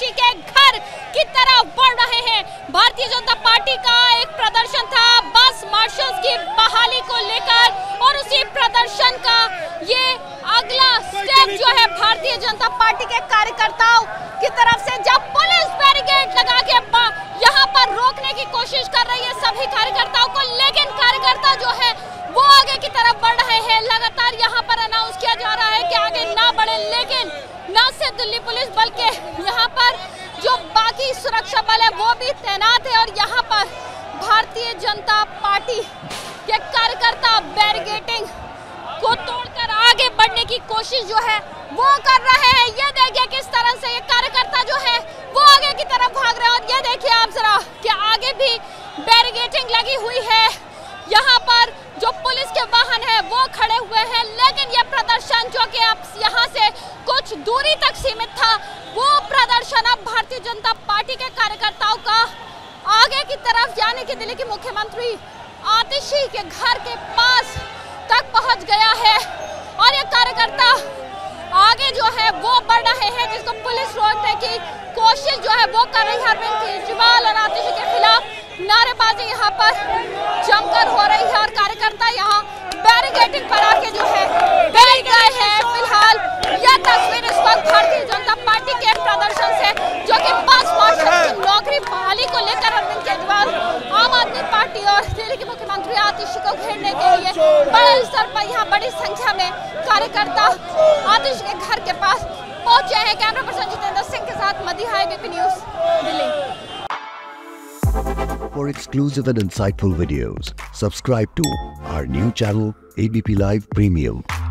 आतिशी के घर की तरफ बढ़ रहे हैं। भारतीय जनता पार्टी का एक प्रदर्शन था बस मार्शल्स की बहाली को लेकर और उसी प्रदर्शन का ये अगला स्टेप जो है भारतीय जनता पार्टी के कार्यकर्ताओं की तरफ से, जब पुलिस बैरिकेड लगा के यहाँ पर रोकने की कोशिश कर रही है सभी कार्यकर्ताओं को, लेकिन कार्यकर्ता जो है वो आगे की तरफ बढ़ रहे हैं। लगातार यहाँ पर अनाउंस किया जा रहा है कि आगे ना बढ़े, लेकिन न सिर्फ दिल्ली पुलिस बल्कि यहाँ पर जो बाकी सुरक्षा बल है वो भी तैनात है और यहाँ पर भारतीय जनता पार्टी के कार्यकर्ता बैरिकेडिंग को तोड़कर आगे बढ़ने की कोशिश जो है वो कर रहे हैं। ये देखिए किस तरह से ये कार्यकर्ता जो है वो आगे की तरफ भाग रहे हैं और ये देखिए आप जरा कि आगे भी बैरिकेडिंग लगी हुई है। यहाँ पर जो पुलिस के वाहन है वो खड़े हुए हैं, लेकिन ये प्रदर्शन जो कि अब यहाँ से कुछ दूरी तक सीमित था, वो प्रदर्शन अब भारतीय जनता पार्टी के कार्यकर्ताओं का आगे की तरफ यानी कि दिल्ली के मुख्यमंत्री आतिशी के घर के पास तक पहुंच गया है और ये कार्यकर्ता आगे जो है वो बढ़ रहे हैं, जिसको पुलिस रोकने की कोशिश जो है वो कर रही है। अरविंद केजरीवाल और आतिशी के खिलाफ नारेबाजी यहाँ पर जमकर हो रही है और कार्यकर्ता यहाँ बैरिकेडिंग पर आके जो है बैठ गए हैं। फिलहाल यह तस्वीर इस वक्त भारतीय जनता पार्टी के प्रदर्शन से, जो कि बस मार्शल की नौकरी बहाली को लेकर अरविंद केजरीवाल, आम आदमी पार्टी और दिल्ली के मुख्यमंत्री आतिशी को घेरने के लिए बड़े स्तर पर यहाँ बड़ी संख्या में कार्यकर्ता आतिशी के घर के पास पहुंचे हैं। कैमरा पर्सन जितेंद्र सिंह के साथ Madiha, ABP news, Delhi. For exclusive and insightful videos, subscribe to our new channel ABP Live Premium.